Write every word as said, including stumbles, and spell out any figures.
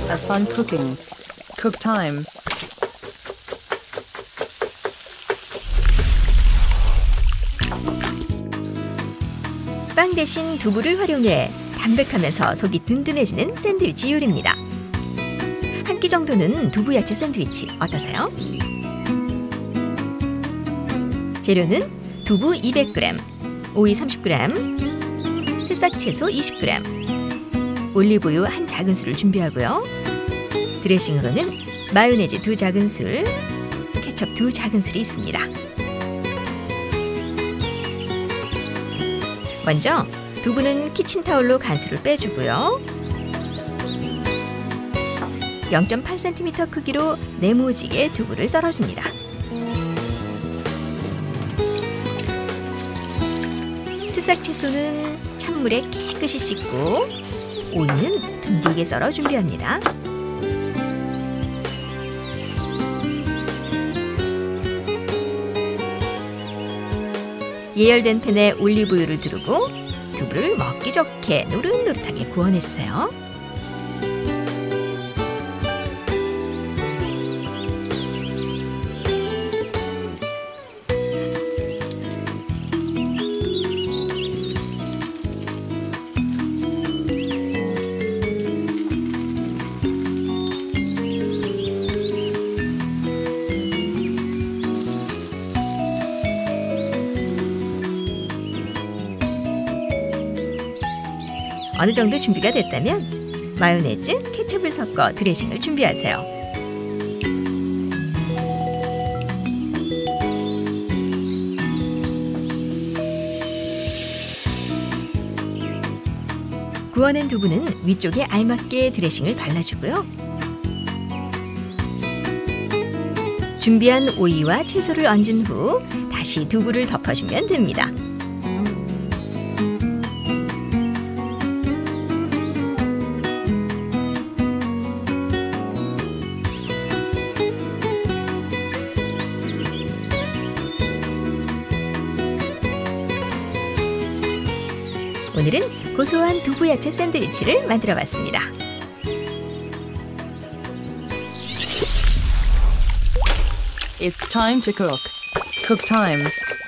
Have fun cooking. Cook time. 빵 대신 두부를 활용해 담백하면서 속이 든든해지는 샌드위치 요리입니다. 한 끼 정도는 두부 야채 샌드위치 어떠세요? 재료는 두부 이백 그램, 오이 삼십 그램, 새싹 채소 이십 그램, 올리브유 한 작은술을 준비하고요. 드레싱으로는 마요네즈 두 작은술, 케첩 두 작은술이 있습니다. 먼저 두부는 키친타올로 간수를 빼주고요. 영 점 팔 센티미터 크기로 네모지게 두부를 썰어줍니다. 새싹 채소는 찬물에 깨끗이 씻고 오이는 둥글게 썰어 준비합니다. 예열된 팬에 올리브유를 두르고 두부를 먹기 좋게 노릇노릇하게 구워내주세요. 어느 정도 준비가 됐다면 마요네즈, 케첩을 섞어 드레싱을 준비하세요. 구워낸 두부는 위쪽에 알맞게 드레싱을 발라주고요. 준비한 오이와 채소를 얹은 후 다시 두부를 덮어주면 됩니다. 오늘은 고소한 두부 야채 샌드위치를 만들어 봤습니다. It's time to cook. Cook time.